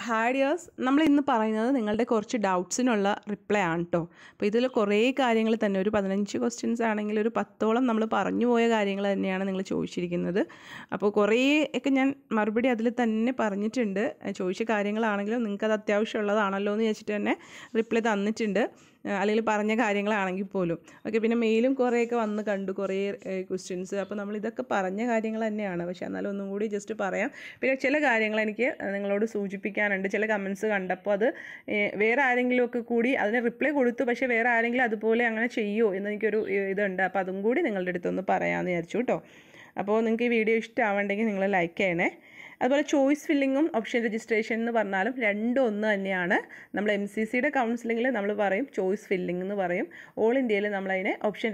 Hi dears, നമ്മൾ ഇന്ന് പറയുന്നത് നിങ്ങളുടെ കുറച്ച് ഡൗട്ട്സിനുള്ള റിപ്ലൈ ആണ് കേട്ടോ. അപ്പോൾ ഇതിൽ കുറേ കാര്യങ്ങൾ തന്നെ ഒരു 15 ക്വസ്റ്റ്യൻസ് ആണെങ്കിൽ ഒരു 10ഓളം നമ്മൾ പറഞ്ഞു പോയ കാര്യങ്ങൾ തന്നെയാണ് നിങ്ങൾ ചോദിച്ചിരിക്കുന്നത്. അപ്പോൾ കുറേ ഒക്കെ ഞാൻ മറുപടി അതിൽ തന്നെ പറഞ്ഞിട്ടുണ്ട്. ചോദിച്ച കാര്യങ്ങളാണെങ്കിലും നിങ്ങൾക്കത് അത്യാവശ്യമുള്ളതാണല്ലോ എന്ന് വെച്ചിട്ട് തന്നെ റിപ്ലൈ തന്നിട്ടുണ്ട്, അല്ലെങ്കിൽ പറഞ്ഞ കാര്യങ്ങളാണെങ്കിൽ പോലും. ഓക്കെ, പിന്നെ മെയിലും കുറേയൊക്കെ വന്ന് കണ്ടു കുറേ ക്വസ്റ്റ്യൻസ്. അപ്പോൾ നമ്മൾ ഇതൊക്കെ പറഞ്ഞ കാര്യങ്ങൾ തന്നെയാണ്, പക്ഷേ എന്നാലും ഒന്നും കൂടി ജസ്റ്റ് പറയാം. പിന്നെ ചില കാര്യങ്ങൾ എനിക്ക് നിങ്ങളോട് സൂചിപ്പിക്കാനുണ്ട്. ചില കമൻസ് കണ്ടപ്പോൾ അത് വേറെ ആരെങ്കിലുമൊക്കെ കൂടി അതിന് റിപ്ലൈ കൊടുത്തു, പക്ഷേ വേറെ ആരെങ്കിലും അതുപോലെ അങ്ങനെ ചെയ്യുമോ എന്നെനിക്കൊരു ഇതുണ്ട്. അപ്പോൾ അതും കൂടി നിങ്ങളുടെ അടുത്തൊന്ന് പറയാമെന്ന് വിചാരിച്ചു കേട്ടോ. അപ്പോൾ നിങ്ങൾക്ക് ഈ വീഡിയോ ഇഷ്ടമാവുണ്ടെങ്കിൽ നിങ്ങൾ ലൈക്ക് ചെയ്യണേ. അതുപോലെ ചോയ്സ് ഫില്ലിങ്ങും ഓപ്ഷൻ രജിസ്ട്രേഷൻ എന്ന് പറഞ്ഞാലും രണ്ടും ഒന്ന് തന്നെയാണ്. നമ്മൾ MCCയുടെ കൗൺസിലിങ്ങിൽ നമ്മൾ പറയും ചോയ്സ് ഫില്ലിംഗ് എന്ന് പറയും. ഓൾ ഇന്ത്യയിൽ നമ്മളതിനെ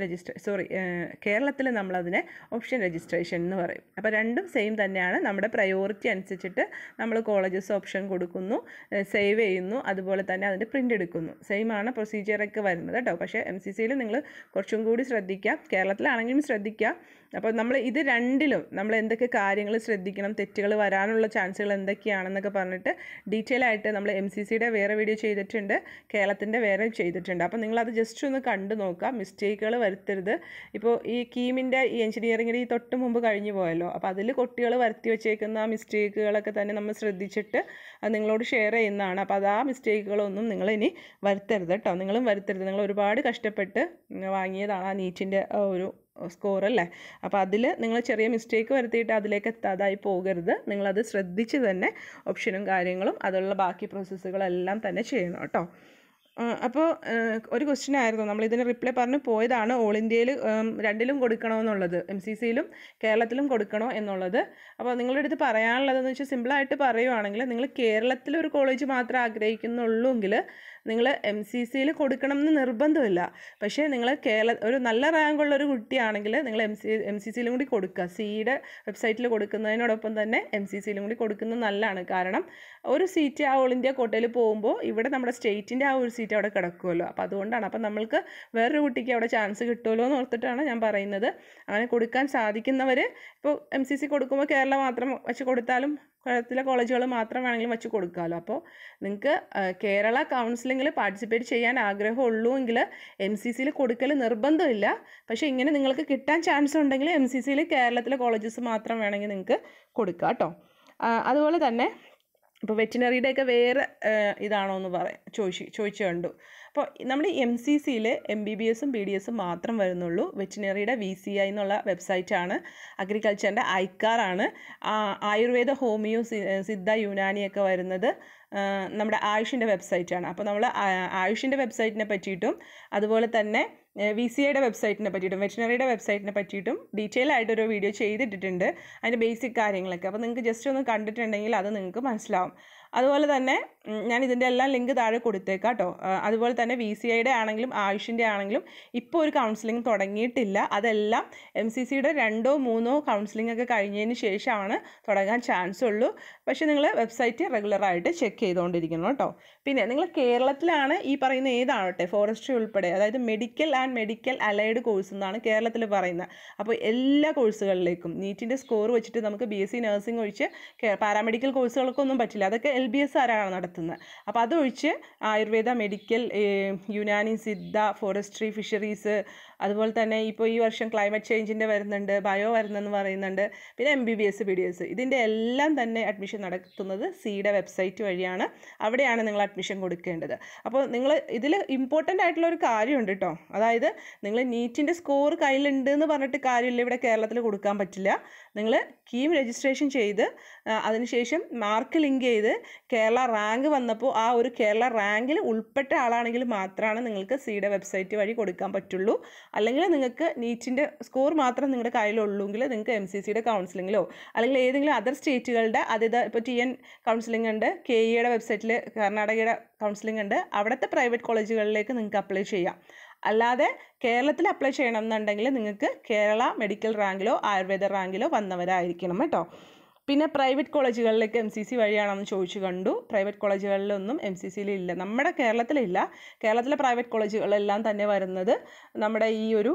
കേരളത്തിൽ നമ്മളതിനെ ഓപ്ഷൻ രജിസ്ട്രേഷൻ എന്ന് പറയും. അപ്പോൾ രണ്ടും സെയിം തന്നെയാണ്. നമ്മുടെ പ്രയോറിറ്റി അനുസരിച്ചിട്ട് നമ്മൾ കോളേജസ് ഓപ്ഷൻ കൊടുക്കുന്നു, സേവ് ചെയ്യുന്നു, അതുപോലെ തന്നെ അതിൻ്റെ പ്രിൻ്റ് എടുക്കുന്നു. സെയിം ആണ് പ്രൊസീജിയറൊക്കെ വരുന്നത് കേട്ടോ. പക്ഷേ MCCയിൽ നിങ്ങൾ കുറച്ചും കൂടി ശ്രദ്ധിക്കുക, കേരളത്തിലാണെങ്കിലും ശ്രദ്ധിക്കുക. അപ്പോൾ നമ്മൾ ഇത് രണ്ടിലും നമ്മൾ എന്തൊക്കെ കാര്യങ്ങൾ ശ്രദ്ധിക്കണം, തെറ്റുകൾ വരാനുള്ള ചാൻസുകൾ എന്തൊക്കെയാണെന്നൊക്കെ പറഞ്ഞിട്ട് ഡീറ്റെയിൽ ആയിട്ട് നമ്മൾ MCCയുടെ വേറെ വീഡിയോ ചെയ്തിട്ടുണ്ട്, കേരളത്തിൻ്റെ വേറെ ചെയ്തിട്ടുണ്ട്. അപ്പോൾ നിങ്ങളത് ജസ്റ്റ് ഒന്ന് കണ്ടു നോക്കുക, മിസ്റ്റേക്കുകൾ വരുത്തരുത്. ഇപ്പോൾ ഈ കീമിൻ്റെ ഈ എഞ്ചിനീയറിങ്ങിൻ്റെ ഈ തൊട്ട് മുമ്പ് കഴിഞ്ഞു പോയല്ലോ, അപ്പോൾ അതിൽ കുട്ടികൾ വരുത്തി വെച്ചേക്കുന്ന ആ മിസ്റ്റേക്കുകളൊക്കെ തന്നെ നമ്മൾ ശ്രദ്ധിച്ചിട്ട് അത് നിങ്ങളോട് ഷെയർ ചെയ്യുന്നതാണ്. അപ്പോൾ അത് ആ മിസ്റ്റേക്കുകളൊന്നും നിങ്ങളിനി വരുത്തരുത് കേട്ടോ, നിങ്ങളും വരുത്തരുത്. നിങ്ങൾ ഒരുപാട് കഷ്ടപ്പെട്ട് വാങ്ങിയതാണ് ആ നീറ്റിൻ്റെ ഒരു സ്കോർ അല്ലേ. അപ്പോൾ അതിൽ നിങ്ങൾ ചെറിയ മിസ്റ്റേക്ക് വരുത്തിയിട്ട് അതിലേക്ക് എത്താതായി പോകരുത്. നിങ്ങളത് ശ്രദ്ധിച്ച് തന്നെ ഓപ്ഷനും കാര്യങ്ങളും അതുള്ള ബാക്കി പ്രോസസ്സുകളെല്ലാം തന്നെ ചെയ്യണം കേട്ടോ. അപ്പോൾ ഒരു ക്വസ്റ്റ്യൻ ആയിരുന്നു, നമ്മളിതിന് റിപ്ലൈ പറഞ്ഞ് പോയതാണ്, ഓൾ ഇന്ത്യയിൽ രണ്ടിലും കൊടുക്കണമെന്നുള്ളത്, MCCയിലും കേരളത്തിലും കൊടുക്കണോ എന്നുള്ളത്. അപ്പോൾ നിങ്ങളുടെ അടുത്ത് പറയാനുള്ളതെന്ന് വെച്ചാൽ സിമ്പിളായിട്ട് പറയുവാണെങ്കിൽ നിങ്ങൾ കേരളത്തിലൊരു കോളേജ് മാത്രമേ ആഗ്രഹിക്കുന്നുള്ളൂങ്കിൽ നിങ്ങൾ MCCയിൽ കൊടുക്കണം എന്ന് നിർബന്ധമില്ല. പക്ഷേ നിങ്ങൾ ഒരു നല്ല റാങ്കുള്ളൊരു കുട്ടിയാണെങ്കിൽ നിങ്ങൾ MCCയിലും കൂടി കൊടുക്കുക. സിയുടെ വെബ്സൈറ്റിൽ കൊടുക്കുന്നതിനോടൊപ്പം തന്നെ MCCയിലും കൂടി കൊടുക്കുന്നത് നല്ലതാണ്. കാരണം ഒരു സീറ്റ് ആ ഓൾ ഇന്ത്യ കോട്ടയിൽ പോകുമ്പോൾ ഇവിടെ നമ്മുടെ സ്റ്റേറ്റിൻ്റെ ആ ഒരു സീറ്റ് അവിടെ കിടക്കുമല്ലോ. അപ്പോൾ അതുകൊണ്ടാണ്. അപ്പോൾ നമ്മൾക്ക് വേറൊരു കുട്ടിക്ക് അവിടെ ചാൻസ് കിട്ടുമല്ലോ എന്ന് ഓർത്തിട്ടാണ് ഞാൻ പറയുന്നത്. അങ്ങനെ കൊടുക്കാൻ സാധിക്കുന്നവർ ഇപ്പോൾ MCC കൊടുക്കുമ്പോൾ കേരളം മാത്രം വെച്ച് കൊടുത്താലും കേരളത്തിലെ കോളേജുകൾ മാത്രം വേണമെങ്കിലും വെച്ച് കൊടുക്കാമല്ലോ. അപ്പോൾ നിങ്ങൾക്ക് കേരള കൗൺസിലിങ്ങിൽ പാർട്ടിസിപ്പേറ്റ് ചെയ്യാൻ ആഗ്രഹമുള്ളൂ എങ്കിൽ MCCയിൽ കൊടുക്കൽ നിർബന്ധമില്ല. പക്ഷേ ഇങ്ങനെ നിങ്ങൾക്ക് കിട്ടാൻ ചാൻസ് ഉണ്ടെങ്കിൽ MCCയിൽ കേരളത്തിലെ കോളേജസ് മാത്രം വേണമെങ്കിൽ നിങ്ങൾക്ക് കൊടുക്കാം കേട്ടോ. അതുപോലെ തന്നെ ഇപ്പോൾ വെറ്റിനറിയുടെയൊക്കെ വേറെ ഇതാണോ എന്ന് ചോദിച്ചു കണ്ടു. അപ്പോൾ നമ്മൾ MCCയിൽ MBBSും BDSും മാത്രം വരുന്നുള്ളൂ. വെറ്റിനറിയുടെ VCI എന്നുള്ള വെബ്സൈറ്റാണ്, അഗ്രികൾച്ചറിൻ്റെ ഐക്കാറാണ്, ആയുർവേദ ഹോമിയോ സിദ്ധ യുനാനിയൊക്കെ വരുന്നത് നമ്മുടെ ആയുഷിൻ്റെ വെബ്സൈറ്റാണ്. അപ്പോൾ നമ്മൾ ആയുഷിൻ്റെ വെബ്സൈറ്റിനെ പറ്റിയിട്ടും അതുപോലെ തന്നെ VCIയുടെ വെബ്സൈറ്റിനെ പറ്റിയിട്ടും വെറ്റിനറിയുടെ വെബ്സൈറ്റിനെ പറ്റിയിട്ടും ഡീറ്റെയിൽ ആയിട്ടൊരു വീഡിയോ ചെയ്തിട്ടിട്ടുണ്ട്, അതിൻ്റെ ബേസിക് കാര്യങ്ങളൊക്കെ. അപ്പോൾ നിങ്ങൾക്ക് ജസ്റ്റ് ഒന്ന് കണ്ടിട്ടുണ്ടെങ്കിൽ അത് നിങ്ങൾക്ക് മനസ്സിലാവും. അതുപോലെ തന്നെ ഞാൻ ഇതിൻ്റെ എല്ലാം ലിങ്ക് താഴെ കൊടുത്തേക്കാം കേട്ടോ. അതുപോലെ തന്നെ VCIയുടെ ആണെങ്കിലും ആയുഷിൻ്റെ ആണെങ്കിലും ഇപ്പോൾ ഒരു കൗൺസിലിംഗ് തുടങ്ങിയിട്ടില്ല. അതെല്ലാം MCCയുടെ 2 or 3 കൗൺസിലിംഗ് ഒക്കെ കഴിഞ്ഞതിന് ശേഷമാണ് തുടങ്ങാൻ ചാൻസ് ഉള്ളൂ. പക്ഷേ നിങ്ങൾ വെബ്സൈറ്റ് റെഗുലറായിട്ട് ചെക്ക് ചെയ്തുകൊണ്ടിരിക്കണം കേട്ടോ. പിന്നെ നിങ്ങൾ കേരളത്തിലാണ് ഈ പറയുന്ന ഏതാവട്ടെ, ഫോറസ്ട്രി ഉൾപ്പെടെ, അതായത് medical and medical allied course എന്നാണ് കേരളത്തിൽ പറയുന്നത്. അപ്പോൾ എല്ലാ കോഴ്സുകളിലേക്കും നീറ്റിൻ്റെ സ്കോർ വെച്ചിട്ട് നമുക്ക് BSc നഴ്സിംഗ് ഒഴിച്ച് പാരാമെഡിക്കൽ കോഴ്സുകൾക്കൊന്നും പറ്റില്ല, അതൊക്കെ LBS ആരാണ് നടത്തുന്നത്. അപ്പോൾ അതൊഴിച്ച് Ayurveda, medical, Unani, Siddha, forestry, fisheries, അതുപോലെ തന്നെ ഇപ്പോൾ ഈ വർഷം ക്ലൈമറ്റ് ചേഞ്ചിൻ്റെ വരുന്നുണ്ട്, ബയോ വരുന്നെന്ന് പറയുന്നുണ്ട്, പിന്നെ MBBS, BDS, ഇതിൻ്റെ എല്ലാം തന്നെ അഡ്മിഷൻ നടത്തുന്നത് സിയുടെ വെബ്സൈറ്റ് വഴിയാണ്. അവിടെയാണ് നിങ്ങൾ അഡ്മിഷൻ കൊടുക്കേണ്ടത്. അപ്പോൾ നിങ്ങൾ ഇതിൽ ഇമ്പോർട്ടൻ്റ് ആയിട്ടുള്ള ഒരു കാര്യമുണ്ട് കേട്ടോ. അതായത് നിങ്ങൾ നീറ്റിൻ്റെ സ്കോർ കയ്യിലുണ്ട് എന്ന് പറഞ്ഞിട്ട് കാര്യമില്ല, ഇവിടെ കേരളത്തിൽ കൊടുക്കാൻ പറ്റില്ല. നിങ്ങൾ കീം രജിസ്ട്രേഷൻ ചെയ്ത് അതിനുശേഷം മാർക്ക് ലിങ്ക് ചെയ്ത് കേരള റാങ്ക് വന്നപ്പോൾ ആ ഒരു കേരള റാങ്കിൽ ഉൾപ്പെട്ട ആളാണെങ്കിൽ മാത്രമാണ് നിങ്ങൾക്ക് സിയുടെ വെബ്സൈറ്റ് വഴി കൊടുക്കാൻ പറ്റുള്ളൂ. അല്ലെങ്കിൽ നിങ്ങൾക്ക് നീറ്റിൻ്റെ സ്കോർ മാത്രം നിങ്ങളുടെ കയ്യിലുള്ളൂങ്കിൽ നിങ്ങൾക്ക് MCCയുടെ കൗൺസിലിങ്ങിലോ അല്ലെങ്കിൽ ഏതെങ്കിലും അതർ സ്റ്റേറ്റുകളുടെ ഇപ്പോൾ TN കൗൺസിലിംഗ് ഉണ്ട്, KEയുടെ വെബ്സൈറ്റിൽ കർണാടകയുടെ കൗൺസിലിംഗ് ഉണ്ട്, അവിടുത്തെ പ്രൈവറ്റ് കോളേജുകളിലേക്ക് നിങ്ങൾക്ക് അപ്ലൈ ചെയ്യാം. അല്ലാതെ കേരളത്തിൽ അപ്ലൈ ചെയ്യണം എന്നുണ്ടെങ്കിൽ നിങ്ങൾക്ക് കേരള മെഡിക്കൽ റാങ്കിലോ ആയുർവേദ റാങ്കിലോ വന്നവരായിരിക്കണം കേട്ടോ. പിന്നെ പ്രൈവറ്റ് കോളേജുകളിലേക്ക് MCC വഴിയാണെന്ന് ചോദിച്ചു കണ്ടു. പ്രൈവറ്റ് കോളേജുകളിലൊന്നും MCCയിൽ ഇല്ല, നമ്മുടെ കേരളത്തിലില്ല. കേരളത്തിലെ പ്രൈവറ്റ് കോളേജുകളെല്ലാം തന്നെ വരുന്നത് നമ്മുടെ ഈ ഒരു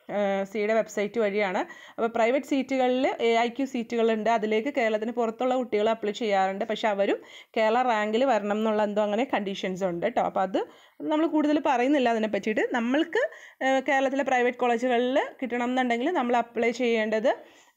സിയുടെ വെബ്സൈറ്റ് വഴിയാണ്. അപ്പോൾ പ്രൈവറ്റ് സീറ്റുകളിൽ AIQ സീറ്റുകളുണ്ട്, അതിലേക്ക് കേരളത്തിന് പുറത്തുള്ള കുട്ടികൾ അപ്ലൈ ചെയ്യാറുണ്ട്. പക്ഷേ അവരും കേരള റാങ്കിൽ വരണം എന്നുള്ള എന്തോ അങ്ങനെ കണ്ടീഷൻസ് ഉണ്ട് കേട്ടോ. അപ്പോൾ അത് നമ്മൾ കൂടുതൽ പറയുന്നില്ല അതിനെ പറ്റിയിട്ട്. നമ്മൾക്ക് കേരളത്തിലെ പ്രൈവറ്റ് കോളേജുകളിൽ കിട്ടണം എന്നുണ്ടെങ്കിൽ നമ്മൾ അപ്ലൈ ചെയ്യേണ്ടത്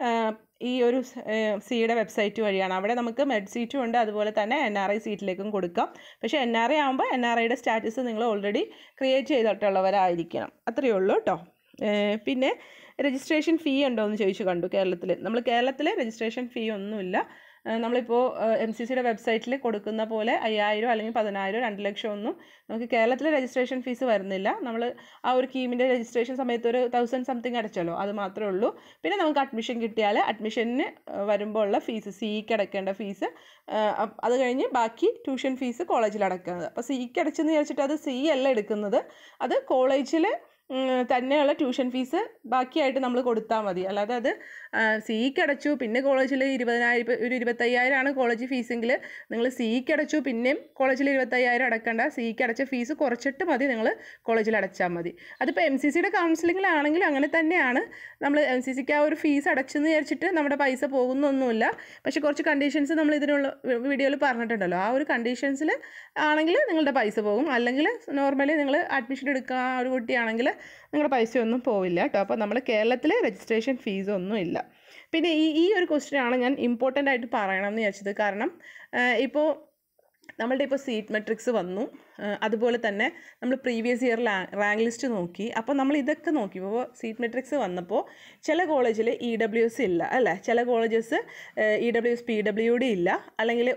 ഈ ഒരു സിയുടെ വെബ്സൈറ്റ് വഴിയാണ്. അവിടെ നമുക്ക് മെഡ് സീറ്റും ഉണ്ട്, അതുപോലെ തന്നെ NRI സീറ്റിലേക്കും കൊടുക്കാം. പക്ഷേ NRI ആകുമ്പോൾ NRIയുടെ സ്റ്റാറ്റസ് നിങ്ങൾ ഓൾറെഡി ക്രിയേറ്റ് ചെയ്തിട്ടുള്ളവരായിരിക്കണം. അത്രയേ ഉള്ളൂ കേട്ടോ. പിന്നെ രജിസ്ട്രേഷൻ ഫീ ഉണ്ടോ എന്ന് ചോദിച്ചു കണ്ടു. കേരളത്തിൽ രജിസ്ട്രേഷൻ ഫീ ഒന്നുമില്ല. നമ്മളിപ്പോൾ MCCയുടെ വെബ്സൈറ്റിൽ കൊടുക്കുന്ന പോലെ 5000 അല്ലെങ്കിൽ 10000 2 ലക്ഷം ഒന്നും നമുക്ക് കേരളത്തിൽ രജിസ്ട്രേഷൻ ഫീസ് വരുന്നില്ല. നമ്മൾ ആ ഒരു കീമിൻ്റെ രജിസ്ട്രേഷൻ സമയത്ത് ഒരു 1000 സംതിങ് അടച്ചല്ലോ, അത് മാത്രമേ ഉള്ളൂ. പിന്നെ നമുക്ക് അഡ്മിഷൻ കിട്ടിയാൽ അഡ്മിഷന് വരുമ്പോൾ ഉള്ള ഫീസ്, സിഇക്ക് അടക്കേണ്ട ഫീസ്, അത് കഴിഞ്ഞ് ബാക്കി ട്യൂഷൻ ഫീസ് കോളേജിൽ അടക്കുന്നത്. അപ്പോൾ സിഇക്ക് അടച്ചെന്ന് വിചാരിച്ചിട്ട് അത് സി അല്ല എടുക്കുന്നത്, അത് കോളേജിൽ തന്നെയുള്ള ട്യൂഷൻ ഫീസ് ബാക്കിയായിട്ട് നമ്മൾ കൊടുത്താൽ മതി. അല്ലാതെ അത് സിഇക്ക് അടച്ചു പിന്നെ കോളേജിൽ 20000 ഒരു 25000 കോളേജ് ഫീസെങ്കിൽ നിങ്ങൾ സിഇക്ക് അടച്ചു പിന്നെയും കോളേജിൽ 25000 അടക്കേണ്ട, സിഇക്ക് അടച്ച ഫീസ് കുറച്ചിട്ട് മതി നിങ്ങൾ കോളേജിൽ അടച്ചാൽ മതി. അതിപ്പോൾ MCCയുടെ കൗൺസിലിങ്ങിലാണെങ്കിലും അങ്ങനെ തന്നെയാണ്. നമ്മൾ MCCക്ക് ആ ഒരു ഫീസ് അടച്ചെന്ന് വിചാരിച്ചിട്ട് നമ്മുടെ പൈസ പോകുന്നൊന്നുമില്ല. പക്ഷേ കുറച്ച് കണ്ടീഷൻസ് നമ്മൾ ഇതിനുള്ള വീഡിയോയിൽ പറഞ്ഞിട്ടുണ്ടല്ലോ, ആ ഒരു കണ്ടീഷൻസിൽ ആണെങ്കിൽ നിങ്ങളുടെ പൈസ പോകും. അല്ലെങ്കിൽ നോർമലി നിങ്ങൾ അഡ്മിഷൻ എടുക്കുക ഒരു കുട്ടിയാണെങ്കിൽ നിങ്ങളുടെ പൈസയൊന്നും പോവില്ല കേട്ടോ. അപ്പോൾ നമ്മൾ കേരളത്തിൽ രജിസ്ട്രേഷൻ ഫീസൊന്നും ഇല്ല. പിന്നെ ഈ ഒരു ക്വസ്റ്റ്യനാണ് ഞാൻ ഇമ്പോർട്ടൻ്റ് ആയിട്ട് പറയണമെന്ന് വിചാരിച്ചത്. കാരണം ഇപ്പോൾ നമ്മളുടെ ഇപ്പോൾ സീറ്റ് മെട്രിക്സ് വന്നു, അതുപോലെ തന്നെ നമ്മൾ പ്രീവിയസ് ഇയർ റാങ്ക് ലിസ്റ്റ് നോക്കി. അപ്പോൾ നമ്മൾ ഇതൊക്കെ നോക്കി. ഇപ്പോൾ സീറ്റ് മെട്രിക്സ് വന്നപ്പോൾ ചില കോളേജിൽ EWS ഇല്ല അല്ലേ, ചില കോളേജസ് EWS PWD ഇല്ല, അല്ലെങ്കിൽ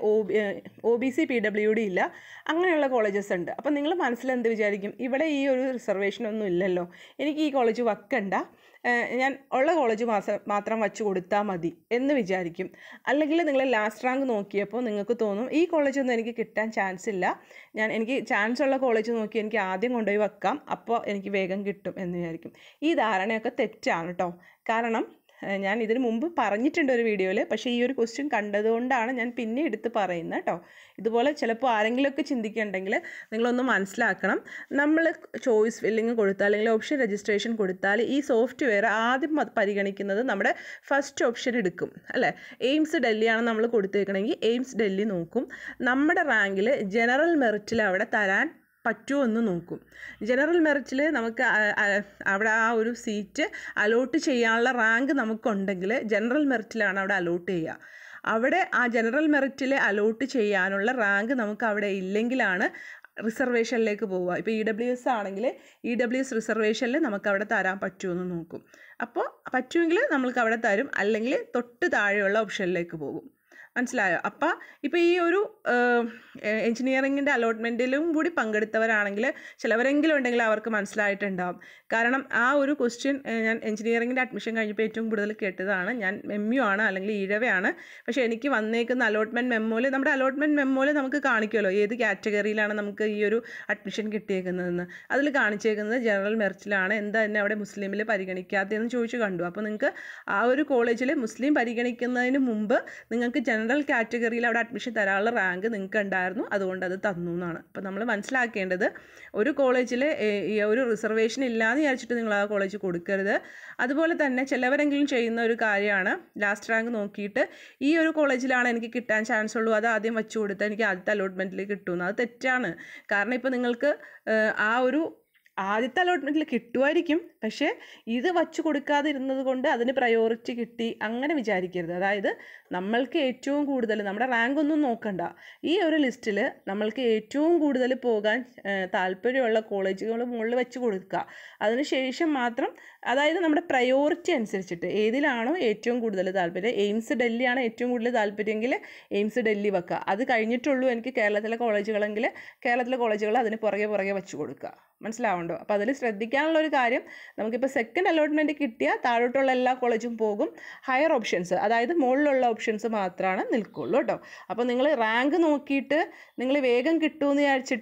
OBC PWD ഇല്ല, അങ്ങനെയുള്ള കോളേജസ് ഉണ്ട്. അപ്പോൾ നിങ്ങൾ മനസ്സിലെന്ത് വിചാരിക്കും, ഇവിടെ ഈ ഒരു റിസർവേഷനൊന്നും ഇല്ലല്ലോ, എനിക്ക് ഈ കോളേജ് വെക്കണ്ട, ഞാൻ ഉള്ള കോളേജ് മാത്രം വച്ച് കൊടുത്താൽ മതി എന്ന് വിചാരിക്കും. അല്ലെങ്കിൽ നിങ്ങൾ ലാസ്റ്റ് റാങ്ക് നോക്കിയപ്പോൾ നിങ്ങൾക്ക് തോന്നും ഈ കോളേജൊന്നും എനിക്ക് കിട്ടാൻ ചാൻസ് ഇല്ല, എനിക്ക് ചാൻസ് ഉള്ള കോളേജ് നോക്കി എനിക്ക് ആദ്യം കൊണ്ടുപോയി വെക്കാം, അപ്പോൾ എനിക്ക് വേഗം കിട്ടും എന്ന് വിചാരിക്കും. ഈ ധാരണയൊക്കെ തെറ്റാണ് കേട്ടോ. കാരണം ഞാൻ ഇതിന് മുമ്പ് പറഞ്ഞിട്ടുണ്ട് ഒരു വീഡിയോയിൽ, പക്ഷേ ഈ ഒരു ക്വസ്റ്റ്യൻ കണ്ടതുകൊണ്ടാണ് ഞാൻ പിന്നെ എടുത്ത് പറയുന്നത് കേട്ടോ. ഇതുപോലെ ചിലപ്പോൾ ആരെങ്കിലുമൊക്കെ ചിന്തിക്കുന്നുണ്ടെങ്കിൽ നിങ്ങളൊന്ന് മനസ്സിലാക്കണം. നമ്മൾ ചോയ്സ് ഫില്ലിങ് കൊടുത്താൽ അല്ലെങ്കിൽ ഓപ്ഷൻ രജിസ്ട്രേഷൻ കൊടുത്താൽ ഈ സോഫ്റ്റ്വെയർ ആദ്യം പരിഗണിക്കുന്നത് നമ്മുടെ ഫസ്റ്റ് ഓപ്ഷൻ എടുക്കും അല്ലേ. എയിംസ് ഡൽഹിയാണ് നമ്മൾ കൊടുത്തേക്കണമെങ്കിൽ എയിംസ് ഡൽഹി നോക്കും. നമ്മുടെ റാങ്കിൽ ജനറൽ മെറിറ്റിൽ അവിടെ തരാൻ പറ്റുമോ എന്ന് നോക്കും. ജനറൽ മെറിറ്റിൽ നമുക്ക് അവിടെ ആ ഒരു സീറ്റ് അലോട്ട് ചെയ്യാനുള്ള റാങ്ക് നമുക്കുണ്ടെങ്കിൽ ജനറൽ മെറിറ്റിലാണ് അവിടെ അലോട്ട് ചെയ്യുക. അവിടെ ആ ജനറൽ മെറിറ്റിൽ അലോട്ട് ചെയ്യാനുള്ള റാങ്ക് നമുക്ക് അവിടെ ഇല്ലെങ്കിലാണ് റിസർവേഷനിലേക്ക് പോവുക. ഇപ്പോൾ EWS ആണെങ്കിൽ EWS റിസർവേഷനിൽ നമുക്ക് അവിടെ തരാൻ പറ്റുമെന്ന് നോക്കും. അപ്പോൾ പറ്റുമെങ്കിൽ നമ്മൾക്ക് അവിടെ തരും, അല്ലെങ്കിൽ തൊട്ട് താഴെയുള്ള ഓപ്ഷനിലേക്ക് പോകും. മനസ്സിലായോ? അപ്പോൾ ഇപ്പോൾ ഈ ഒരു എൻജിനീയറിങ്ങിൻ്റെ അലോട്ട്മെൻറ്റിലും കൂടി പങ്കെടുത്തവരാണെങ്കിൽ ചിലവരെങ്കിലും ഉണ്ടെങ്കിൽ അവർക്ക് മനസ്സിലായിട്ടുണ്ടാവും. കാരണം ആ ഒരു ക്വസ്റ്റ്യൻ ഞാൻ എൻജിനീയറിങ്ങിൻ്റെ അഡ്മിഷൻ കഴിഞ്ഞപ്പോൾ ഏറ്റവും കൂടുതൽ കേട്ടതാണ്. ഞാൻ MU ആണ് അല്ലെങ്കിൽ ഈഴവയാണ്, പക്ഷേ എനിക്ക് വന്നേക്കുന്ന അലോട്ട്മെൻറ്റ് മെമ്മോയിൽ, നമ്മുടെ അലോട്ട്മെൻറ്റ് മെമ്മോയിൽ നമുക്ക് കാണിക്കുമല്ലോ ഏത് കാറ്റഗറിയിലാണ് നമുക്ക് ഈ ഒരു അഡ്മിഷൻ കിട്ടിയേക്കുന്നതെന്ന്. അതിൽ കാണിച്ചേക്കുന്നത് ജനറൽ മെറിറ്റിലാണ്, എന്താ തന്നെ അവിടെ മുസ്ലിമിൽ പരിഗണിക്കാത്തതെന്ന് ചോദിച്ചു കണ്ടു. അപ്പോൾ നിങ്ങൾക്ക് ആ ഒരു കോളേജിൽ മുസ്ലിം പരിഗണിക്കുന്നതിന് മുമ്പ് നിങ്ങൾക്ക് ജനറൽ കാറ്റഗറിയിൽ അവിടെ അഡ്മിഷൻ തരാനുള്ള റാങ്ക് നിങ്ങൾക്ക് ഉണ്ടായിരുന്നു, അതുകൊണ്ട് അത് തന്നു എന്നാണ്. അപ്പോൾ നമ്മൾ മനസ്സിലാക്കേണ്ടത് ഒരു കോളേജിൽ ഈ ഒരു റിസർവേഷൻ ഇല്ലാന്ന് വിചാരിച്ചിട്ട് നിങ്ങൾ ആ കോളേജ് കൊടുക്കരുത്. അതുപോലെ തന്നെ ചിലവരെങ്കിലും ചെയ്യുന്ന ഒരു കാര്യമാണ് ലാസ്റ്റ് റാങ്ക് നോക്കിയിട്ട് ഈ ഒരു കോളേജിലാണ് എനിക്ക് കിട്ടാൻ ചാൻസ് ഉള്ളൂ, അത് ആദ്യം വെച്ച് കൊടുത്താൽ എനിക്ക് ആദ്യത്തെ അലോട്ട്മെൻറ്റിൽ കിട്ടുമെന്ന്. അത് തെറ്റാണ്. കാരണം ഇപ്പോൾ നിങ്ങൾക്ക് ആ ഒരു ആദ്യത്തെ അലോട്ട്മെൻറ്റിൽ കിട്ടുമായിരിക്കും, പക്ഷേ ഇത് വച്ച് കൊടുക്കാതിരുന്നത് കൊണ്ട് അതിന് പ്രയോറിറ്റി കിട്ടി അങ്ങനെ വിചാരിക്കരുത്. അതായത് നമ്മൾക്ക് ഏറ്റവും കൂടുതൽ നമ്മുടെ റാങ്ക് ഒന്നും നോക്കണ്ട, ഈ ഒരു ലിസ്റ്റിൽ നമ്മൾക്ക് ഏറ്റവും കൂടുതൽ പോകാൻ താല്പര്യമുള്ള കോളേജുകൾ മുകളിൽ വെച്ച് കൊടുക്കുക. അതിനുശേഷം മാത്രം, അതായത് നമ്മുടെ പ്രയോറിറ്റി അനുസരിച്ചിട്ട് ഏതിലാണോ ഏറ്റവും കൂടുതൽ താല്പര്യം, എയിംസ് ഡൽഹിയാണ് ഏറ്റവും കൂടുതൽ താല്പര്യമെങ്കിൽ എയിംസ് ഡൽഹി വെക്കുക. അത് കഴിഞ്ഞിട്ടുള്ളൂ എനിക്ക് കേരളത്തിലെ കോളേജുകളെങ്കിൽ കേരളത്തിലെ കോളേജുകൾ അതിന് പുറകെ വെച്ച് കൊടുക്കുക. മനസ്സിലാവുണ്ടോ? അപ്പോൾ അതിൽ ശ്രദ്ധിക്കാനുള്ളൊരു കാര്യം, നമുക്കിപ്പോൾ സെക്കൻഡ് അലോട്ട്മെൻറ്റ് കിട്ടിയാൽ താഴോട്ടുള്ള എല്ലാ കോളേജും പോകും, ഹയർ ഓപ്ഷൻസ് അതായത് മുകളിലുള്ള ഓപ്ഷൻസ് മാത്രമാണ് നിൽക്കുള്ളൂ കേട്ടോ. അപ്പോൾ നിങ്ങൾ റാങ്ക് നോക്കിയിട്ട് നിങ്ങൾ വേഗം കിട്ടുമെന്ന് വിചാരിച്ചിട്ട്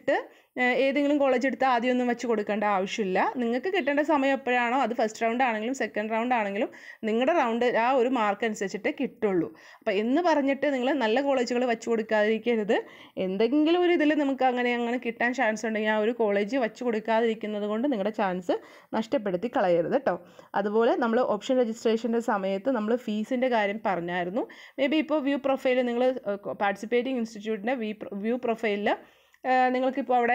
ഏതെങ്കിലും കോളേജ് എടുത്താൽ ആദ്യമൊന്നും വെച്ച് കൊടുക്കേണ്ട ആവശ്യമില്ല. നിങ്ങൾക്ക് കിട്ടേണ്ട സമയം എപ്പോഴാണോ അത് ഫസ്റ്റ് റൗണ്ട് ആണെങ്കിലും സെക്കൻഡ് റൗണ്ട് ആണെങ്കിലും നിങ്ങളുടെ റൗണ്ട് ആ ഒരു മാർക്ക് അനുസരിച്ചിട്ടേ കിട്ടുള്ളൂ. അപ്പോൾ എന്ന് പറഞ്ഞിട്ട് നിങ്ങൾ നല്ല കോളേജുകൾ വെച്ച് കൊടുക്കാതിരിക്കരുത്. എന്തെങ്കിലും ഒരു ഇതിൽ നമുക്ക് അങ്ങനെ കിട്ടാൻ ചാൻസ് ഉണ്ടെങ്കിൽ ആ ഒരു കോളേജ് വെച്ച് കൊടുക്കാതിരിക്കുന്നത് കൊണ്ട് നിങ്ങളുടെ ചാൻസ് നഷ്ടപ്പെടുത്തി കളയരുത് കേട്ടോ. അതുപോലെ നമ്മൾ ഓപ്ഷൻ രജിസ്ട്രേഷൻ്റെ സമയത്ത് നമ്മൾ ഫീസിൻ്റെ കാര്യം പറഞ്ഞായിരുന്നു. മേ ബി ഇപ്പോൾ വ്യൂ പ്രൊഫൈൽ നിങ്ങൾ പാർട്ടിസിപ്പേറ്റിംഗ് ഇൻസ്റ്റിറ്റ്യൂട്ടിൻ്റെ വ്യൂ പ്രൊഫൈലിൽ നിങ്ങൾക്കിപ്പോൾ അവിടെ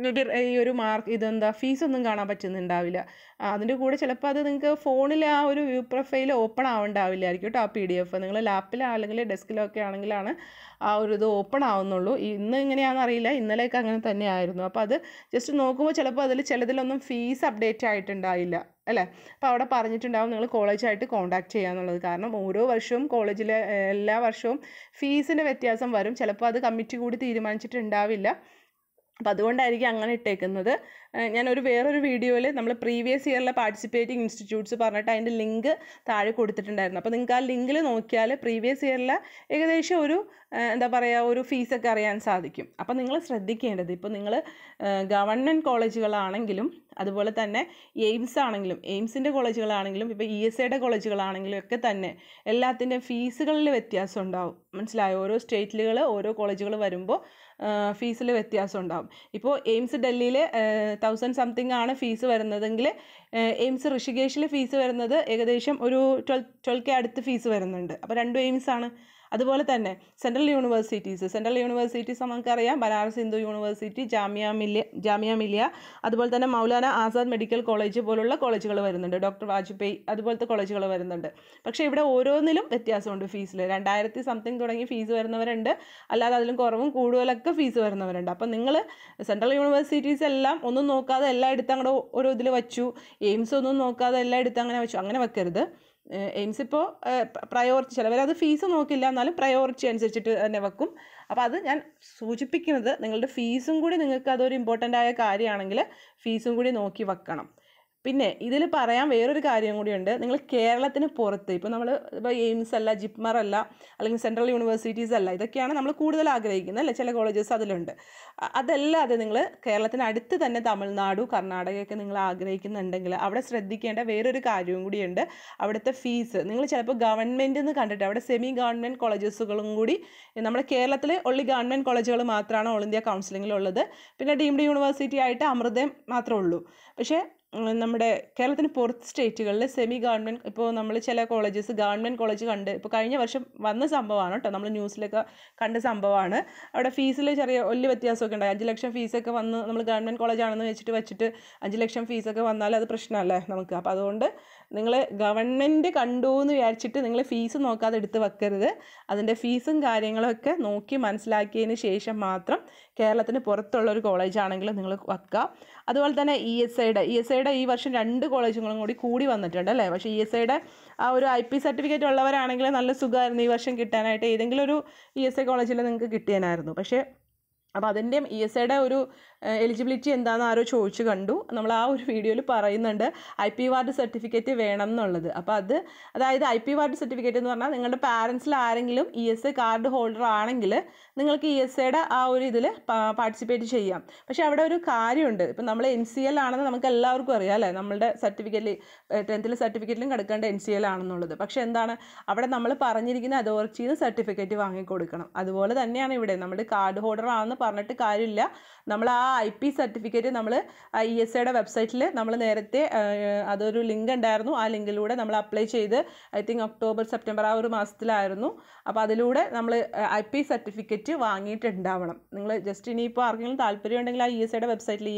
ഈ ഒരു മാർക്ക് ഇതെന്താ ഫീസൊന്നും കാണാൻ പറ്റുന്നുണ്ടാവില്ല. അതിൻ്റെ കൂടെ ചിലപ്പോൾ അത് നിങ്ങൾക്ക് ഫോണിൽ ആ ഒരു വ്യൂ പ്രൊഫൈൽ ഓപ്പൺ ആവുന്നുണ്ടാവില്ലായിരിക്കും കേട്ടോ. ആ PDF നിങ്ങൾ ലാപ്പിലോ അല്ലെങ്കിൽ ഡെസ്കിലോ ഒക്കെ ആണെങ്കിലാണ് ആ ഒരു ഇത് ഓപ്പൺ ആവുന്നുള്ളൂ. ഇന്ന് ഇങ്ങനെയാണെന്ന് അറിയില്ല, ഇന്നലെയൊക്കെ അങ്ങനെ തന്നെ ആയിരുന്നു. അപ്പോൾ അത് ജസ്റ്റ് നോക്കുമ്പോൾ ചിലപ്പോൾ അതിൽ ചിലതിലൊന്നും ഫീസ് അപ്ഡേറ്റ് ആയിട്ടുണ്ടാവില്ല അല്ലേ. അപ്പോൾ അവിടെ പറഞ്ഞിട്ടുണ്ടാവും നിങ്ങൾ കോളേജായിട്ട് കോൺടാക്ട് ചെയ്യാന്നുള്ളത്. കാരണം ഓരോ വർഷവും കോളേജിലെ എല്ലാ വർഷവും ഫീസിൻ്റെ വ്യത്യാസം വരും. ചിലപ്പോൾ അത് കമ്മിറ്റി കൂടി തീരുമാനിച്ചിട്ടുണ്ടാവില്ല. അപ്പോൾ അതുകൊണ്ടായിരിക്കും അങ്ങനെ ഇട്ടേക്കുന്നത്. ഞാനൊരു വേറൊരു വീഡിയോയിൽ നമ്മൾ പ്രീവിയസ് ഇയറിലെ പാർട്ടിസിപ്പേറ്റിംഗ് ഇൻസ്റ്റിറ്റ്യൂട്ട്സ് പറഞ്ഞിട്ട് അതിൻ്റെ ലിങ്ക് താഴെ കൊടുത്തിട്ടുണ്ടായിരുന്നു. അപ്പോൾ നിങ്ങൾക്ക് ആ ലിങ്കിൽ നോക്കിയാൽ പ്രീവിയസ് ഇയറിലെ ഏകദേശം ഒരു എന്താ പറയുക ഒരു ഫീസൊക്കെ അറിയാൻ സാധിക്കും. അപ്പോൾ നിങ്ങൾ ശ്രദ്ധിക്കേണ്ടത് ഇപ്പോൾ നിങ്ങൾ ഗവൺമെൻറ് കോളേജുകളാണെങ്കിലും അതുപോലെ തന്നെ എയിംസ് ആണെങ്കിലും എയിംസിൻ്റെ കോളേജുകളാണെങ്കിലും ഇപ്പോൾ ESIയുടെ കോളേജുകളാണെങ്കിലും ഒക്കെ തന്നെ എല്ലാത്തിൻ്റെയും ഫീസുകളിൽ വ്യത്യാസം ഉണ്ടാവും. മനസ്സിലായോ? ഓരോ സ്റ്റേറ്റിലുകൾ ഓരോ കോളേജുകൾ വരുമ്പോൾ ഫീസിൽ വ്യത്യാസം ഉണ്ടാവും. ഇപ്പോൾ എയിംസ് ഡൽഹിയിൽ 1000 സംതിങ് ആണ് ഫീസ് വരുന്നതെങ്കിൽ എയിംസ് ഋഷികേശിൽ ഫീസ് വരുന്നത് ഏകദേശം ഒരു 12K അടുത്ത് ഫീസ് വരുന്നുണ്ട്. അപ്പോൾ രണ്ടും എയിംസ് ആണ്. അതുപോലെ തന്നെ സെൻട്രൽ യൂണിവേഴ്സിറ്റീസ് നമുക്കറിയാം. ബനാറസ് ഹിന്ദു യൂണിവേഴ്സിറ്റി, ജാമിയ മിലിയ, അതുപോലെ തന്നെ മൗലാന ആസാദ് മെഡിക്കൽ കോളേജ് പോലുള്ള കോളേജുകൾ വരുന്നുണ്ട്. ഡോക്ടർ വാജ്പേയി അതുപോലത്തെ കോളേജുകൾ വരുന്നുണ്ട്. പക്ഷേ ഇവിടെ ഓരോന്നിലും വ്യത്യാസമുണ്ട് ഫീസിൽ. 2000 സംതിങ് തുടങ്ങി ഫീസ് വരുന്നവരുണ്ട്, അല്ലാതെ അതിലും കുറവും കൂടുതലൊക്കെ ഫീസ് വരുന്നവരുണ്ട്. അപ്പം നിങ്ങൾ സെൻട്രൽ യൂണിവേഴ്സിറ്റീസ് എല്ലാം ഒന്നും നോക്കാതെ എല്ലാം എടുത്ത് അങ്ങോട്ട് ഓരോ ഇതിൽ വച്ചു, എയിംസ് ഒന്നും നോക്കാതെ എല്ലാം എടുത്ത് അങ്ങനെ വെച്ചു, അങ്ങനെ വെക്കരുത്. എയിംസ് ഇപ്പോൾ പ്രയോറിറ്റി ചിലവരത് ഫീസ് നോക്കില്ല, എന്നാലും പ്രയോറിറ്റി അനുസരിച്ചിട്ട് തന്നെ വെക്കും. അപ്പോൾ അത് ഞാൻ സൂചിപ്പിക്കുന്നത് നിങ്ങളുടെ ഫീസും കൂടി നിങ്ങൾക്ക് അതൊരു ഇമ്പോർട്ടൻ്റ് ആയ കാര്യമാണെങ്കിൽ ഫീസും കൂടി നോക്കി വെക്കണം. പിന്നെ ഇതിൽ പറയാൻ വേറൊരു കാര്യം കൂടിയുണ്ട്. നിങ്ങൾ കേരളത്തിന് പുറത്ത് ഇപ്പോൾ നമ്മൾ ഇപ്പോൾ എയിംസ് അല്ല, ജിപ്മർ അല്ല, അല്ലെങ്കിൽ സെൻട്രൽ യൂണിവേഴ്സിറ്റീസ് അല്ല, ഇതൊക്കെയാണ് നമ്മൾ കൂടുതൽ ആഗ്രഹിക്കുന്നത് അല്ലേ, ചില കോളേജസ് അതിലുണ്ട്. അതല്ലാതെ നിങ്ങൾ കേരളത്തിന് അടുത്ത് തന്നെ തമിഴ്നാട്, കർണാടകയൊക്കെ നിങ്ങൾ ആഗ്രഹിക്കുന്നുണ്ടെങ്കിൽ അവിടെ ശ്രദ്ധിക്കേണ്ട വേറൊരു കാര്യവും കൂടിയുണ്ട്. അവിടുത്തെ ഫീസ് നിങ്ങൾ ചിലപ്പോൾ ഗവൺമെൻറ് എന്ന് കണ്ടിട്ട് അവിടെ സെമി ഗവൺമെൻറ് കോളേജസുകളും കൂടി, നമ്മുടെ കേരളത്തിൽ ഒള്ളി ഗവൺമെൻറ് കോളേജുകൾ മാത്രമാണ് ഓൾ ഇന്ത്യ കൗൺസിലിങ്ങിലുള്ളത്. പിന്നെ ഡീംഡ് യൂണിവേഴ്സിറ്റി ആയിട്ട് അമൃതം മാത്രമേ ഉള്ളൂ. പക്ഷേ നമ്മുടെ കേരളത്തിന് പുറത്ത് സ്റ്റേറ്റുകളിൽ സെമി ഗവൺമെൻറ് ഇപ്പോൾ നമ്മൾ ചില കോളേജസ് ഗവൺമെൻറ് കോളേജ് കണ്ട് ഇപ്പോൾ കഴിഞ്ഞ വർഷം വന്ന സംഭവമാണ് കേട്ടോ, നമ്മൾ ന്യൂസിലൊക്കെ കണ്ട സംഭവമാണ്. അവിടെ ഫീസിൽ ചെറിയ വലിയ വ്യത്യാസമൊക്കെ ഉണ്ടായി. 5 ലക്ഷം ഫീസൊക്കെ വന്ന് നമ്മൾ ഗവൺമെൻറ് കോളേജാണെന്ന് വെച്ചിട്ട് 5 ലക്ഷം ഫീസൊക്കെ വന്നാൽ അത് പ്രശ്നമല്ലേ നമുക്ക്. അപ്പോൾ അതുകൊണ്ട് നിങ്ങൾ ഗവൺമെൻറ് കണ്ടു എന്ന് വിചാരിച്ചിട്ട് നിങ്ങൾ ഫീസ് നോക്കാതെ എടുത്ത് വെക്കരുത്. അതിൻ്റെ ഫീസും കാര്യങ്ങളൊക്കെ നോക്കി മനസ്സിലാക്കിയതിന് ശേഷം മാത്രം കേരളത്തിന് പുറത്തുള്ള ഒരു കോളേജാണെങ്കിൽ നിങ്ങൾ വെക്കുക. അതുപോലെ തന്നെ ESIയുടെ ഈ വർഷം 2 കോളേജുകളും കൂടി വന്നിട്ടുണ്ട് അല്ലേ. പക്ഷേ ESIയുടെ ആ ഒരു IP സർട്ടിഫിക്കറ്റ് ഉള്ളവരാണെങ്കിൽ നല്ല സുഖമായിരുന്നു ഈ വർഷം കിട്ടാനായിട്ട്. ഏതെങ്കിലും ഒരു ESI കോളേജിൽ നിങ്ങൾക്ക് കിട്ടിയനായിരുന്നു. പക്ഷേ അപ്പോൾ അതിൻ്റെയും ESIയുടെ ഒരു എലിജിബിലിറ്റി എന്താണെന്ന് ആരോ ചോദിച്ചു കണ്ടു. നമ്മൾ ആ ഒരു വീഡിയോയിൽ പറയുന്നുണ്ട് IP വാർഡ് സർട്ടിഫിക്കറ്റ് വേണം എന്നുള്ളത്. അപ്പോൾ അതായത് IP വാർഡ് സർട്ടിഫിക്കറ്റ് എന്ന് പറഞ്ഞാൽ നിങ്ങളുടെ പാരൻസിൽ ആരെങ്കിലും ESI കാർഡ് ഹോൾഡർ ആണെങ്കിൽ നിങ്ങൾക്ക് ESIയുടെ ആ ഒരു ഇതിൽ പാർട്ടിസിപ്പേറ്റ് ചെയ്യാം. പക്ഷേ അവിടെ ഒരു കാര്യമുണ്ട്. ഇപ്പം നമ്മൾ NCL ആണെന്ന് നമുക്ക് എല്ലാവർക്കും അറിയാം അല്ലേ, നമ്മളുടെ സർട്ടിഫിക്കറ്റിൽ 10th സർട്ടിഫിക്കറ്റിലും കിടക്കേണ്ട NCL ആണെന്നുള്ളത്. പക്ഷേ എന്താണ് അവിടെ നമ്മൾ പറഞ്ഞിരിക്കുന്ന അതോറിറ്റിയിൽ നിന്ന് സർട്ടിഫിക്കറ്റ് വാങ്ങിക്കൊടുക്കണം. അതുപോലെ തന്നെയാണ് ഇവിടെ നമ്മുടെ കാർഡ് ഹോൾഡർ ആണെന്ന് പറഞ്ഞിട്ട് കാര്യമില്ല. നമ്മൾ ആ IP സർട്ടിഫിക്കറ്റ് നമ്മൾ ESIയുടെ വെബ്സൈറ്റിൽ നമ്മൾ നേരത്തെ അതൊരു ലിങ്ക് ഉണ്ടായിരുന്നു. ആ ലിങ്കിലൂടെ നമ്മൾ അപ്ലൈ ചെയ്ത് I think ഒക്ടോബർ സെപ്റ്റംബർ ആ ഒരു മാസത്തിലായിരുന്നു. അപ്പോൾ അതിലൂടെ നമ്മൾ IP സർട്ടിഫിക്കറ്റ് വാങ്ങിയിട്ടുണ്ടാവണം. നിങ്ങൾ ജസ്റ്റ് ഇനിയിപ്പോൾ ആർക്കെങ്കിലും താല്പര്യം ഉണ്ടെങ്കിൽ ആ ESIയുടെ വെബ്സൈറ്റിൽ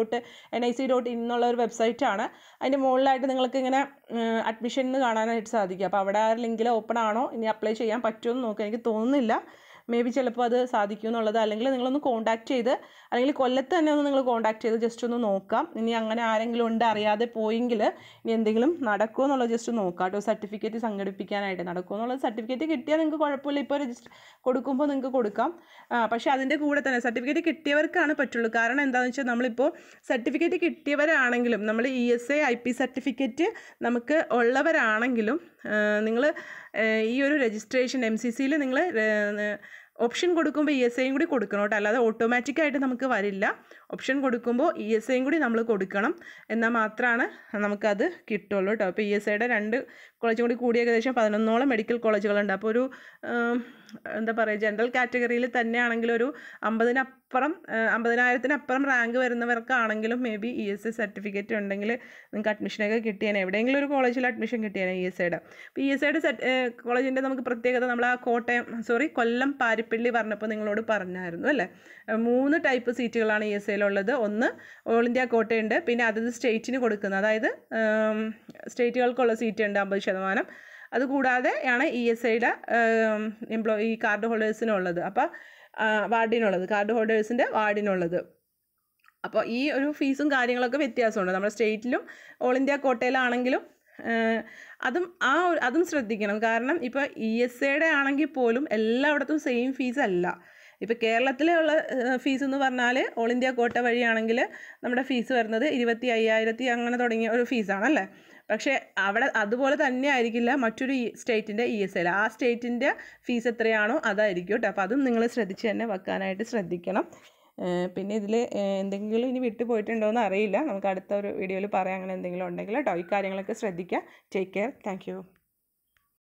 ESI.nic.in എന്നുള്ള ഒരു വെബ്സൈറ്റാണ്. അതിൻ്റെ മുകളിലായിട്ട് നിങ്ങൾക്ക് ഇങ്ങനെ അഡ്മിഷൻ എന്ന് കാണാനായിട്ട് സാധിക്കും. അപ്പോൾ അവിടെ ആ ലിങ്കിൽ ഓപ്പൺ ആണോ, ഇനി അപ്ലൈ ചെയ്യാൻ പറ്റുമെന്ന് നോക്കുക. എനിക്ക് തോന്നുന്നില്ല, മേ ബി ചിലപ്പോൾ അത് സാധിക്കും എന്നുള്ളത്. അല്ലെങ്കിൽ നിങ്ങളൊന്ന് കോൺടാക്ട് ചെയ്ത്, അല്ലെങ്കിൽ കൊല്ലത്ത് തന്നെ ഒന്ന് നിങ്ങൾ കോൺടാക്ട് ചെയ്ത് ജസ്റ്റ് ഒന്ന് നോക്കാം. ഇനി അങ്ങനെ ആരെങ്കിലും ഉണ്ട് അറിയാതെ പോയെങ്കിൽ ഇനി എന്തെങ്കിലും നടക്കുമോ എന്നുള്ളത് ജസ്റ്റ് നോക്കാം കേട്ടോ. സർട്ടിഫിക്കറ്റ് സംഘടിപ്പിക്കാനായിട്ട് നടക്കുമോ എന്നുള്ളത്. സർട്ടിഫിക്കറ്റ് കിട്ടിയാൽ നിങ്ങൾക്ക് കുഴപ്പമില്ല, ഇപ്പോൾ രജിസ്റ്റർ കൊടുക്കുമ്പോൾ നിങ്ങൾക്ക് കൊടുക്കാം. പക്ഷേ അതിൻ്റെ കൂടെ തന്നെ സർട്ടിഫിക്കറ്റ് കിട്ടിയവർക്കാണ് പറ്റുള്ളൂ. കാരണം എന്താണെന്ന് വെച്ചാൽ നമ്മളിപ്പോൾ സർട്ടിഫിക്കറ്റ് കിട്ടിയവരാണെങ്കിലും നമ്മൾ ESI IP സർട്ടിഫിക്കറ്റ് നമുക്ക് ഉള്ളവരാണെങ്കിലും നിങ്ങൾ ഈ ഒരു രജിസ്ട്രേഷൻ MCCയിൽ നിങ്ങൾ ഓപ്ഷൻ കൊടുക്കുമ്പോൾ ESIയും കൂടി കൊടുക്കണം കേട്ടോ, അല്ലാതെ ഓട്ടോമാറ്റിക്കായിട്ട് നമുക്ക് വരില്ല. ഓപ്ഷൻ കൊടുക്കുമ്പോൾ ESIയും കൂടി നമ്മൾ കൊടുക്കണം, എന്നാൽ മാത്രമാണ് നമുക്കത് കിട്ടുള്ളൂ കേട്ടോ. അപ്പോൾ ESIയുടെ 2 കോളേജും കൂടി ഏകദേശം 11ഓളം മെഡിക്കൽ കോളേജുകളുണ്ട്. അപ്പോൾ ഒരു എന്താ പറയുക, ജനറൽ കാറ്റഗറിയിൽ തന്നെയാണെങ്കിൽ ഒരു 50,000-ത്തിനപ്പുറം റാങ്ക് വരുന്നവർക്കാണെങ്കിലും മേ ബി ESI സർട്ടിഫിക്കറ്റ് ഉണ്ടെങ്കിൽ നിങ്ങൾക്ക് അഡ്മിഷനൊക്കെ കിട്ടിയേനെ, എവിടെയെങ്കിലും ഒരു കോളേജിൽ അഡ്മിഷൻ കിട്ടിയേനെ ESIയുടെ. അപ്പോൾ ESIയുടെ കോളേജിൻ്റെ നമുക്ക് പ്രത്യേകത, നമ്മൾ ആ കൊല്ലം പാരിപ്പള്ളി പറഞ്ഞപ്പോൾ നിങ്ങളോട് പറഞ്ഞായിരുന്നു അല്ലേ, 3 ടൈപ്പ് സീറ്റുകളാണ് ESIയിലുള്ളത്. ഒന്ന് ഓൾ ഇന്ത്യ കോട്ടയുണ്ട്, പിന്നെ അതത് സ്റ്റേറ്റിന് കൊടുക്കുന്നത്, അതായത് സ്റ്റേറ്റുകൾക്കുള്ള സീറ്റ് ഉണ്ട് 50%. അതുകൂടാതെ ആണ് ESIയുടെ ഈ കാർഡ് ഹോൾഡേഴ്സിനുള്ളത്, അപ്പോൾ വാർഡിനുള്ളത്, കാർഡ് ഹോൾഡേഴ്സിൻ്റെ വാർഡിനുള്ളത്. അപ്പോൾ ഈ ഒരു ഫീസും കാര്യങ്ങളൊക്കെ വ്യത്യാസമുണ്ട്. നമ്മുടെ സ്റ്റേറ്റിലും ഓൾ ഇന്ത്യ കോട്ടയിലാണെങ്കിലും അതും ശ്രദ്ധിക്കണം. കാരണം ഇപ്പോൾ ESIയുടെ ആണെങ്കിൽ പോലും എല്ലായിടത്തും സെയിം ഫീസ് അല്ല. ഇപ്പോൾ കേരളത്തിലുള്ള ഫീസ് എന്ന് പറഞ്ഞാൽ ഓൾ ഇന്ത്യ കോട്ട വഴിയാണെങ്കിൽ നമ്മുടെ ഫീസ് വരുന്നത് 25,000 അങ്ങനെ തുടങ്ങിയ ഒരു ഫീസാണല്ലേ. പക്ഷേ അവിടെ അതുപോലെ തന്നെ ആയിരിക്കില്ല മറ്റൊരു സ്റ്റേറ്റിൻ്റെ ESIയിൽ. ആ സ്റ്റേറ്റിൻ്റെ ഫീസ് എത്രയാണോ അതായിരിക്കും കേട്ടോ. അപ്പോൾ അതും നിങ്ങൾ ശ്രദ്ധിച്ച് തന്നെ വെക്കാനായിട്ട് ശ്രദ്ധിക്കണം. പിന്നെ ഇതിൽ എന്തെങ്കിലും ഇനി വിട്ടു പോയിട്ടുണ്ടോ എന്ന് അറിയില്ല, നമുക്ക് അടുത്ത ഒരു വീഡിയോയിൽ പറയാം അങ്ങനെ എന്തെങ്കിലും ഉണ്ടെങ്കിൽ കേട്ടോ. ഈ കാര്യങ്ങളൊക്കെ ശ്രദ്ധിക്കുക. Take care. Thank U.